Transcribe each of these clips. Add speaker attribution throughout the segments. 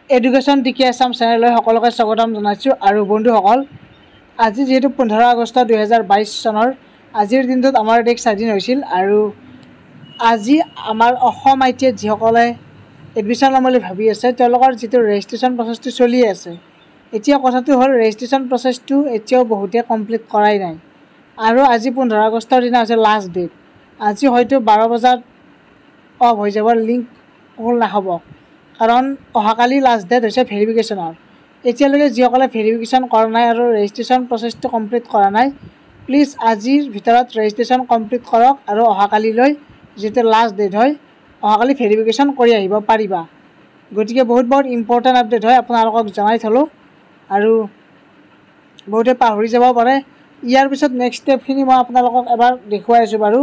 Speaker 1: Education টিকি আছাম চেনেললৈ সকলোকে স্বাগতম জনাইছোঁ। আৰু বন্ধুসকল, আজি যেহেতু 15 আগষ্ট 2022 চনৰ আজিৰ দিনটোত আমাৰ দেশ স্বাধীন হৈছিল। আৰু আজি আমাৰ অসম আইটিত যিসকলে এডমিশ্যন ল'ম বুলি ভাবি আছে তেওঁলোকৰ যিটো ৰেজিষ্ট্ৰেশ্যন প্ৰচেছটো চলি আছে। এতিয়া কথাটো হ'ল ৰেজিষ্ট্ৰেশ্যন প্ৰচেছটো এতিয়াও বহুতে কমপ্লিট কৰাই নাই। আৰু আজি 15 আগষ্টৰ দিনা হৈছে লাষ্ট ডেট। আজি হয়তো 12 বজাত অফ হৈ যাব, লিংক খোল নাখাব, কাৰণ অহাকালি লাষ্ট ডেট হৈছে ভেৰিফিকেশ্যনৰ। এতিয়ালৈকে যিসকলে ভেৰিফিকেশ্যন কৰা নাই আৰু ৰেজিষ্ট্ৰেশ্যন প্ৰচেছটো কমপ্লিট কৰা নাই, প্লিজ আজিৰ ভিতৰত ৰেজিষ্ট্ৰেশ্যন কমপ্লিট কৰক আৰু অহাকালিলৈ যিটো লাষ্ট ডেট হয় অহাকালি ভেৰিফিকেশ্যন কৰি আহিব পাৰিবা। গতিকে বহুত ইম্পৰ্টেণ্ট আপডেট হয়, আপোনালোকক জনাই থলোঁ। আৰু বহুতে পাহৰি যাব পাৰে। ইয়াৰ পিছত নেক্সট ষ্টেপখিনি মই আপোনালোকক এবাৰ দেখুৱাই আছোঁ বাৰু।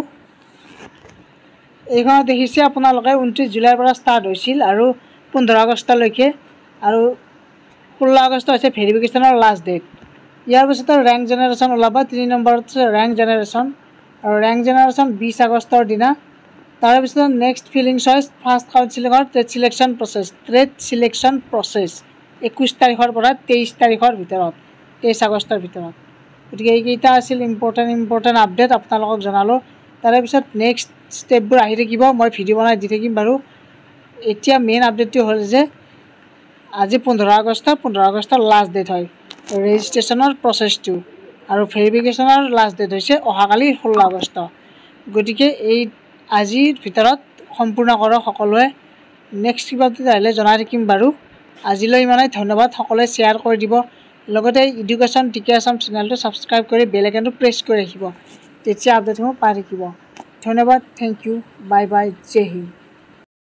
Speaker 1: এইখনত দেখিছে আপোনালোকে 29 জুলাইৰ পৰা ষ্টাৰ্ট হৈছিল আৰু 15 আগষ্টলৈকে, আৰু 16 আগষ্ট হৈছে ভেৰিফিকেশ্যনৰ লাষ্ট ডেট। ইয়াৰ পিছতে ৰেংক জেনেৰেশ্যন ওলাব। 3 নম্বৰত আছে ৰেংক জেনেৰেশ্যন, আৰু ৰেংক জেনেৰেশ্যন 20 আগষ্টৰ দিনা। তাৰপিছত নেক্সট ফিলিং চইচ, ফাৰ্ষ্ট কাউন্সিলিঙৰ ট্ৰেড চিলেকশ্যন প্ৰচেছ 21 তাৰিখৰ পৰা 23 তাৰিখৰ ভিতৰত, 23 আগষ্টৰ ভিতৰত। গতিকে এইকেইটা আছিল ইম্পৰ্টেণ্ট আপডেট, আপোনালোকক জনালোঁ। তাৰে পিছত নেক্সট ষ্টেপবোৰ আহি থাকিব, মই ভিডিঅ' বনাই দি থাকিম বাৰু। এতিয়া মেইন আপডেটটো হ'ল যে আজি 15 আগষ্টৰ লাষ্ট ডেট হয় ৰেজিষ্ট্ৰেশ্যনৰ প্ৰচেছটো, আৰু ভেৰিফিকেশ্যনৰ লাষ্ট ডেট হৈছে অহাকালি 16 আগষ্ট। গতিকে এই আজিৰ ভিতৰত সম্পূৰ্ণ কৰক সকলোৱে। নেক্সট কিবা আহিলে জনাই থাকিম বাৰু। আজিলৈ ইমানেই, ধন্যবাদ। সকলোৱে শ্বেয়াৰ কৰি দিব, লগতে এডুকেশ্যন টিকি আছাম চেনেলটো ছাবস্ক্ৰাইব কৰি বেল আইকনটো প্ৰেছ কৰি ৰাখিব, তেতিয়া আপডেটসমূহ পাই থাকিব। ধন্যবাদ, থেংক ইউ, বাই বাই, জয় হিন্দ।